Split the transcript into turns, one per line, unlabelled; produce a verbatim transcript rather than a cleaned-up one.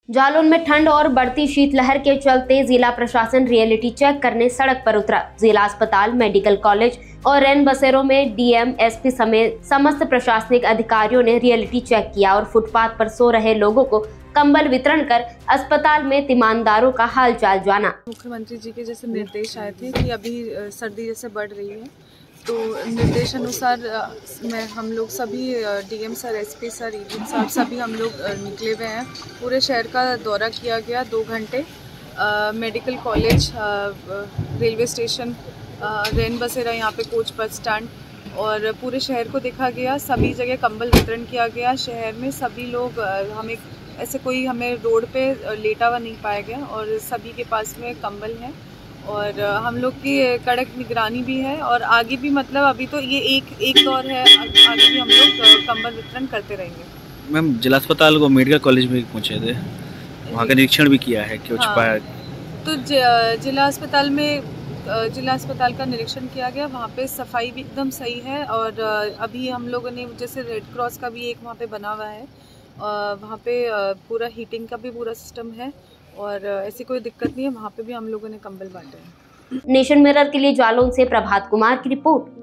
जालौन में ठंड और बढ़ती शीतलहर के चलते जिला प्रशासन रियलिटी चेक करने सड़क पर उतरा। जिला अस्पताल, मेडिकल कॉलेज और रैन बसेरों में डीएम, एसपी समेत समस्त प्रशासनिक अधिकारियों ने रियलिटी चेक किया और फुटपाथ पर सो रहे लोगों को कंबल वितरण कर अस्पताल में तीमानदारों का हालचाल जाना।
मुख्यमंत्री जी के जैसे निर्देश आए थे कि अभी सर्दी जैसे बढ़ रही है, तो निर्देश अनुसार मैं हम लोग सभी DM sir, SP sir, ED साहब सभी हम लोग निकले हुए हैं। पूरे शहर का दौरा किया गया दो घंटे। मेडिकल कॉलेज, रेलवे स्टेशन, रैन बसेरा, यहाँ पे कोच बस स्टैंड और पूरे शहर को देखा गया। सभी जगह कंबल वितरण किया गया। शहर में सभी लोग, हमें ऐसे कोई हमें रोड पे लेटा हुआ नहीं पाया गया और सभी के पास में कंबल है और हम लोग की कड़क निगरानी भी है। और आगे भी, मतलब अभी तो ये एक एक दौर है, आगे भी हम लोग कंबल वितरण करते रहेंगे।
मैम, जिला अस्पताल को मेडिकल कॉलेज में पहुंचे थे, वहाँ का निरीक्षण भी किया है, कुछ
हाँ,
पाया?
तो जिला अस्पताल में जिला अस्पताल का निरीक्षण किया गया। वहाँ पे सफाई भी एकदम सही है और अभी हम लोगों ने, जैसे रेड क्रॉस का भी एक वहाँ पे बना हुआ है, वहाँ पे पूरा हीटिंग का भी पूरा सिस्टम है और ऐसी कोई दिक्कत नहीं है। वहाँ पे भी हम लोगों ने कंबल बांटे हैं।
नेशन मिरर के लिए जालौन से प्रभात कुमार की रिपोर्ट।